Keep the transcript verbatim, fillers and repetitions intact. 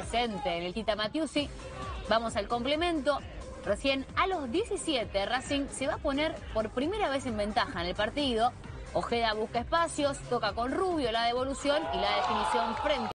presente en el Tita Matiusi. Vamos al complemento. Recién a los diecisiete, Racing se va a poner por primera vez en ventaja en el partido. Ojeda busca espacios, toca con Rubio la devolución y la definición frente